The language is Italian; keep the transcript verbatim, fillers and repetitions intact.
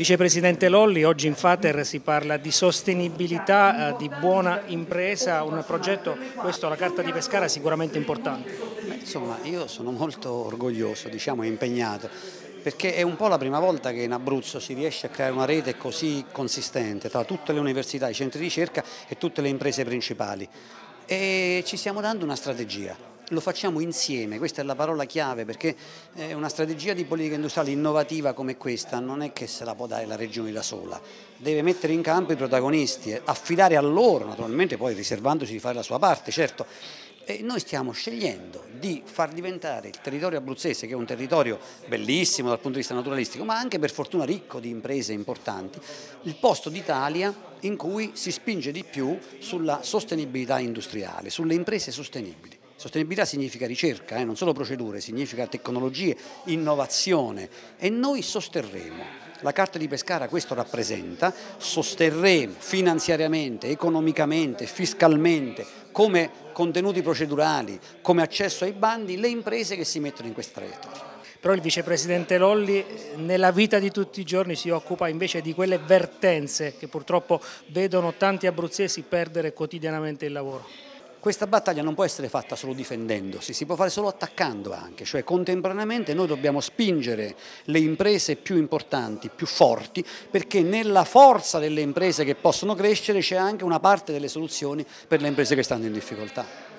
Vicepresidente Lolli, oggi in Fater si parla di sostenibilità, eh, di buona impresa, un progetto, questo alla Carta di Pescara, sicuramente importante. Beh, insomma, io sono molto orgoglioso, diciamo, e impegnato, perché è un po' la prima volta che in Abruzzo si riesce a creare una rete così consistente tra tutte le università, i centri di ricerca e tutte le imprese principali. E ci stiamo dando una strategia. Lo facciamo insieme, questa è la parola chiave, perché una strategia di politica industriale innovativa come questa non è che se la può dare la Regione da sola, deve mettere in campo i protagonisti, affidare a loro, naturalmente poi riservandosi di fare la sua parte, certo. E noi stiamo scegliendo di far diventare il territorio abruzzese, che è un territorio bellissimo dal punto di vista naturalistico, ma anche per fortuna ricco di imprese importanti, il posto d'Italia in cui si spinge di più sulla sostenibilità industriale, sulle imprese sostenibili. Sostenibilità significa ricerca, eh, non solo procedure, significa tecnologie, innovazione, e noi sosterremo. La Carta di Pescara questo rappresenta, sosterremo finanziariamente, economicamente, fiscalmente, come contenuti procedurali, come accesso ai bandi, le imprese che si mettono in questa traiettoria. Però il Vicepresidente Lolli nella vita di tutti i giorni si occupa invece di quelle vertenze che purtroppo vedono tanti abruzzesi perdere quotidianamente il lavoro. Questa battaglia non può essere fatta solo difendendosi, si può fare solo attaccando anche, cioè contemporaneamente noi dobbiamo spingere le imprese più importanti, più forti, perché nella forza delle imprese che possono crescere c'è anche una parte delle soluzioni per le imprese che stanno in difficoltà.